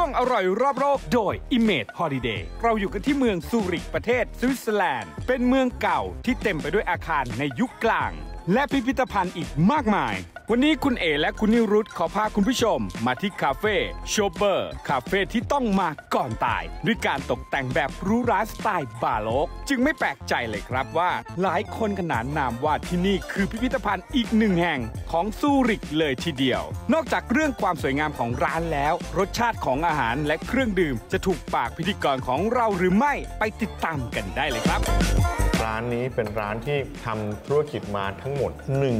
องอร่อยรอบโลกโดย Image Holiday เราอยู่กันที่เมืองซูริกประเทศสวิตเซอร์แลนด์เป็นเมืองเก่าที่เต็มไปด้วยอาคารในยุคกลางและพิพิธภัณฑ์อีกมากมายวันนี้คุณเอและคุณนิรุตขอพาคุณผู้ชมมาที่คาเฟ่โชเบอร์คาเฟ่ที่ต้องมาก่อนตายด้วยการตกแต่งแบบหรูหราสไตล์บาโรกจึงไม่แปลกใจเลยครับว่าหลายคนขนานนามว่าที่นี่คือพิพิธภัณฑ์อีกหนึ่งแห่งของซูริกเลยทีเดียวนอกจากเรื่องความสวยงามของร้านแล้วรสชาติของอาหารและเครื่องดื่มจะถูกปากพิธีกรของเราหรือไม่ไปติดตามกันได้เลยครับร้านนี้เป็นร้านที่ทำธุรกิจมาทั้งหมด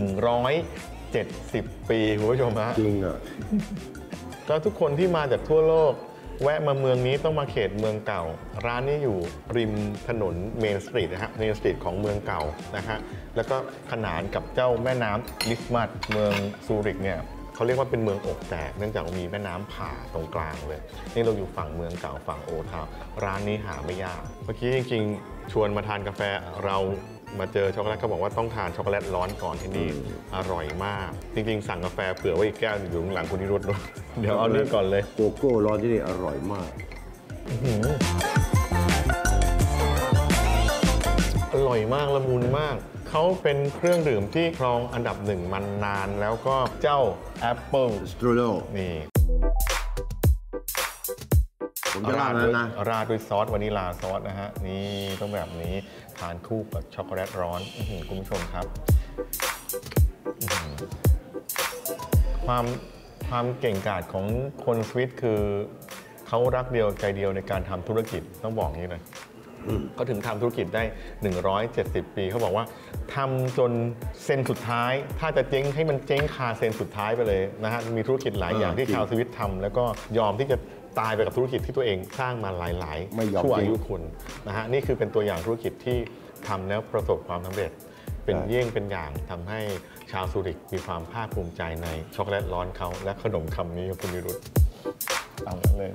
170 ปีคุณผู้ชมฮะจริงอ่ะแล้วทุกคนที่มาจากทั่วโลกแวะมาเมืองนี้ต้องมาเขตเมืองเก่าร้านนี้อยู่ริมถนนเมนสตรีทนะฮะเมนสตรีทของเมืองเก่านะฮะแล้วก็ขนานกับเจ้าแม่น้ำลิสมัสเมืองซูริกเนี่ยเขาเรียกว่าเป็นเมืองอกแตกเนื่องจากมีแม่น้ำผ่าตรงกลางเลยนี่เราอยู่ฝั่งเมืองเก่าฝั่งโอทาวร้านนี้หาไม่ยากเมื่อกี้จริงๆชวนมาทานกาแฟเรามาเจอช็อกโกแลตเขาบอกว่าต้องทานช็อกโกแลตร้อนก่อนที่นี่อร่อยมากจริงๆสั่งกาแฟเผื่อไว้อีกแก้วอยู่ข้างหลังคุณนิรุตด้วยเดี๋ยวเอาเรื่องก่อนเลยโกโก้ร้อนที่นี่อร่อยมากอร่อยมากละมุนมากเขาเป็นเครื่องดื่มที่ครองอันดับหนึ่งมานานแล้วก็เจ้าแอปเปิลสตรูโดนี่ผมจะราดแล้วนะราดด้วยซอสวานิลาซอสนะฮะนี่ต้องแบบนี้ทานคู่กับช็อกโกแลตร้อนคุณผู้ชมครับความเก่งกาจของคนสวิตคือเขารักเดียวใจเดียวในการทำธุรกิจต้องบอกอย่างนี้เลยเขาถึงทำธุรกิจได้170 ปีเขาบอกว่าทำจนเซนสุดท้ายถ้าจะเจ๊งให้มันเจ๊งคาเซนสุดท้ายไปเลยนะฮะมีธุรกิจหลายอย่างที่ชาวสวิตทำแล้วก็ยอมที่จะตายไปกับธุรกิจที่ตัวเองสร้างมาหลายๆชั่วอายุคุณนะฮะนี่คือเป็นตัวอย่างธุรกิจที่ทำแล้วประสบความสำเร็จเป็นเยี่ยงเป็นอย่างทำให้ชาวซูริกมีความภาคภูมิใจในช็อกโกแลตร้อนเขาและขนมคำนี้คุณนิรุตเอาเลย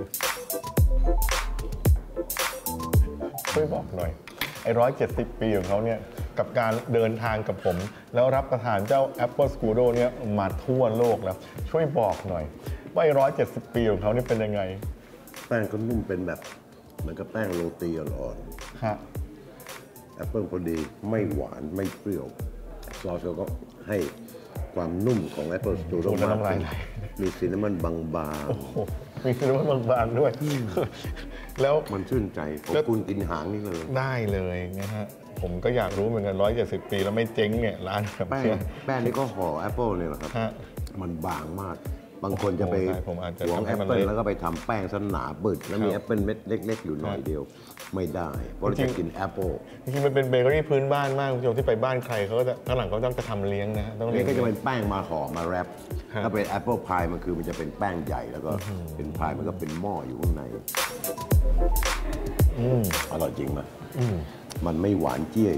ช่วยบอกหน่อยไอ้170 ปีของเขาเนี่ยกับการเดินทางกับผมแล้วรับประทานเจ้าแอปเปิลสกูโดเนี่ยมาทั่วโลกแล้วช่วยบอกหน่อยว่าไอ้170 ปีของเขาเนี่ยเป็นยังไงแป้งก็นุ่มเป็นแบบเหมือนกับแป้งโรตีอ่อนๆฮะแอปเปิลพอดีไม่หวานไม่เปรี้ยวซอสก็ให้ความนุ่มของแอปเปิลสกูโดมากมีซินนามอนบางๆมีซินนามอนบางๆด้วยแล้วมันชื่นใจผมคุณกินหางนี่เลยได้เลยนะฮะผมก็อยากรู้เหมือนกัน170 ปีแล้วไม่เจ๊งเนี่ยร้านแบบแป้งนี่ก็ห่อแอปเปิลเนี่ยแหละครับมันบางมากบางคนจะไปหวงแอปเปิลแล้วก็ไปทำแป้งสนาบึดแล้วมีแอปเปิลเม็ดเล็กๆอยู่หน่อยเดียวไม่ได้เพราะจะกินแอปเปิลจริงๆมันเป็นเบเกอรี่พื้นบ้านมากคุณผู้ชมที่ไปบ้านใครเขาก็จะข้างหลังเขาต้องจะทำเลี้ยงนะต้องเลี้ยงก็จะเป็นแป้งมาห่อมาแรปถ้าเป็นแอปเปิลพายมันคือมันจะเป็นแป้งใหญ่แล้วก็เป็นพายมันก็เป็นหม้ออยู่ข้างในอร่อยจริงไหมมันไม่หวานเจี๊ย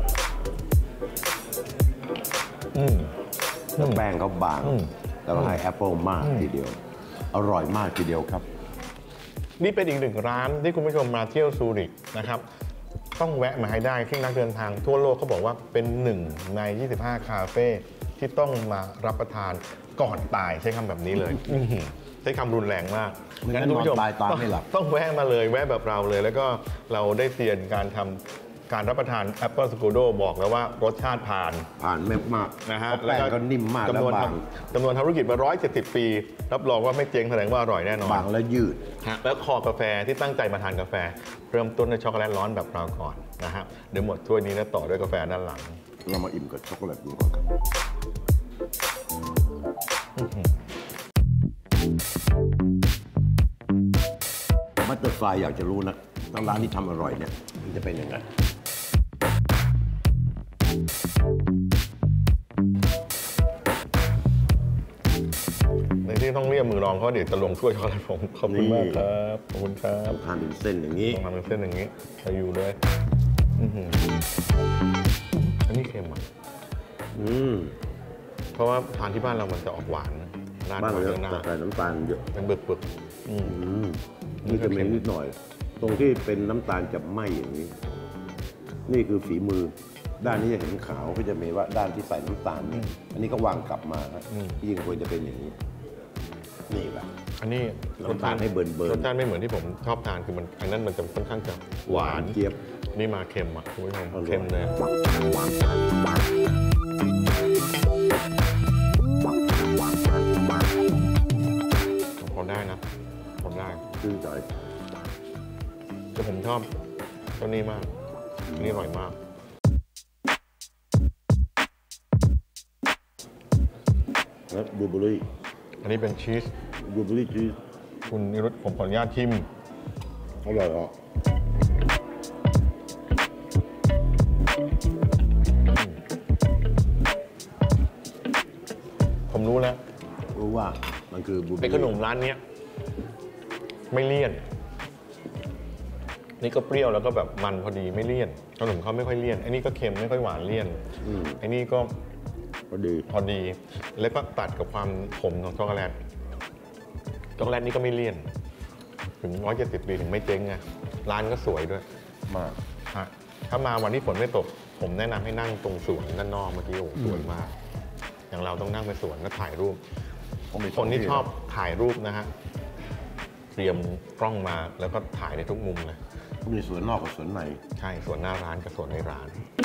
แล้วแป้งเขาบางแล้วก็ให้แอปเปิลมากทีเดียวอร่อยมากทีเดียวครับนี่เป็นอีกหนึ่งร้านที่คุณผู้ชมมาเที่ยวซูริกนะครับต้องแวะมาให้ได้ที่นักเดินทางทั่วโลกเขาบอกว่าเป็น1 ใน 25 คาเฟ่ที่ต้องมารับประทานก่อนตายใช้คำแบบนี้เลยใช้คำรุนแรงมากงั้นคุณผู้ชมต้องแวะมาเลยแวะแบบเราเลยแล้วก็เราได้เรียนการทำการรับประทานแอปเปิลสกูโดบอกแล้วว่ารสชาติผ่านไม่มากนะฮะแป้งก็นิ่มมากแล้วบางจำนวนธุรกิจมา170 ปีรับรองว่าไม่เจ๊งแสดงว่าอร่อยแน่นอนบางและยืดแล้วคอกาแฟที่ตั้งใจมาทานกาแฟเริ่มต้นด้วยช็อกโกแลตร้อนแบบเราก่อนนะฮะเดี๋ยวหมดถ้วยนี้แล้วต่อด้วยกาแฟด้านหลังเรามาอิ่มกับช็อกโกแลตดูก่อนครับบัตเตอร์ฟลายอยากจะรู้นะถ้าร้านที่ทำอร่อยเนี่ยมันจะเป็นยังไงในที่ต้องเรียกมือรองเขาเดี๋ยวจะลงถ้วยช็อกโกแลตผมขอบคุณมากครับขอบคุณครับทานเป็นเส้นอย่างนี้ทานเป็นเส้นอย่างนี้จะอยู่เลยอันนี้เค็มอ่ะเพราะว่าทานที่บ้านเรามันจะออกหวานบ้านเราจะใส่น้ำตาลเยอะเป็นเบึกๆนี่จะเม็นนิดหน่อยตรงที่เป็นน้ำตาลจะไหม้อย่างนี้นี่คือฝีมือด้านนี้จะเห็นขาวก็จะมีว่าด้านที่ใส่น้ำตาลอันนี้ก็วางกลับมาครับที่จริงควรจะเป็นอย่างนี้นี่แหละอันนี้รสชาติให้เบิร์นรสชาติไม่เหมือนที่ผมชอบทานคือมันอันนั้นมันจะค่อนข้างจะหวานเจี๊ยบนี่มาเค็มอ่ะคุณผู้ชมเค็มเลยพอได้นะพอได้ชื่นใจแต่ผมชอบตัวนี้มากนี่อร่อยมากแล้วบลูเบอร์รี่อันนี้เป็นชีสบลูเบอร์รี่ชีสคุณนิรุตผมขออนุญาตชิมอร่อยอ่ะผมรู้แล้วรู้ว่ามันคือบลูเบอร์รี่ไอ้ขนมร้านนี้ไม่เลี่ยนนี่ก็เปรี้ยวแล้วก็แบบมันพอดีไม่เลี่ยนขนมเขาไม่ค่อยเลี่ยนไอ้นี่ก็เค็มไม่ค่อยหวานเลี่ยนไอ้นี่ก็พอดีแล้วก็ตัดกับความขมของช็อกโกแลตนี่ก็ไม่เลี่ยนถึง170 ปีถึงไม่เจ๊งไงร้านก็สวยด้วยมากถ้ามาวันที่ฝนไม่ตกผมแนะนำให้นั่งตรงสวนด้านนอกเมื่อกี้โอ้สวยมากอย่างเราต้องนั่งไปสวนแล้วถ่ายรูปคนที่ชอบถ่ายรูปนะฮะเตรียมกล้องมาแล้วก็ถ่ายในทุกมุมเลยมีสวนนอกกับสวนในใช่สวนหน้าร้านกับสวนในร้าน